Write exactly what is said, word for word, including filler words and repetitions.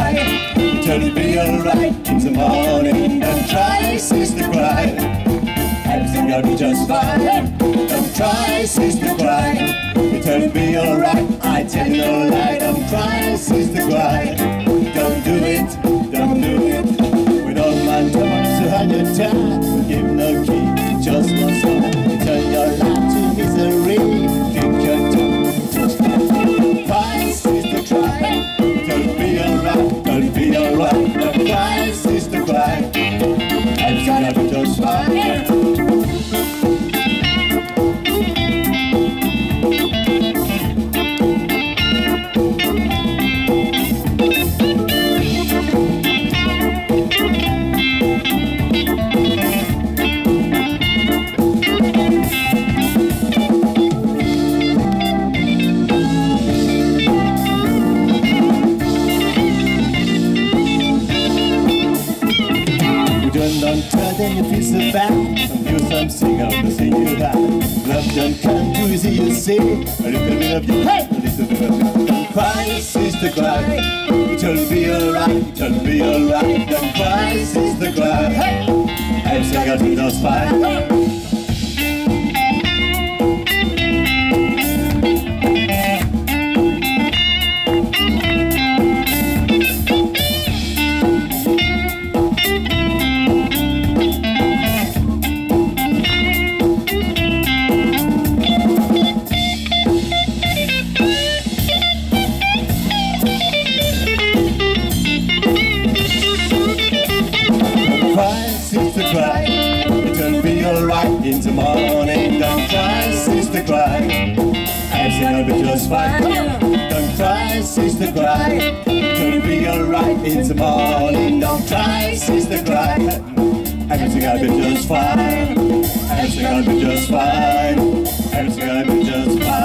cry. It'll be alright in the morning. Don't cry, sister, cry. Everything will be just fine. Don't cry, sister, cry. It'll be alright, I tell you no lie. Don't cry, sister, cry. Don't do it, don't do it. With all my talks to hide your time, give no key, just one song. Turn your life to misery, kick your tongue, just one. Cry, sister, cry. It'll be alright, it'll be alright. Don't cry, sister, cry. Everything will be just fine. Don't try, then you feel so bad. Don't do something of the thing you have. Love don't come too easy, you see. A little bit of you, hey! A little bit of you. Don't cry, sister, cry. It'll be alright, it'll be alright. Don't cry, sister, cry. Hey! Everything will be just fine. Sister, cry. It'll be alright in the morning. Don't cry, sister, cry. Everything will be just fine. Don't cry, sister, cry. It'll be alright in the morning. Don't cry, sister, cry. Everything will be just fine. Everything will be just fine. Everything will be just fine.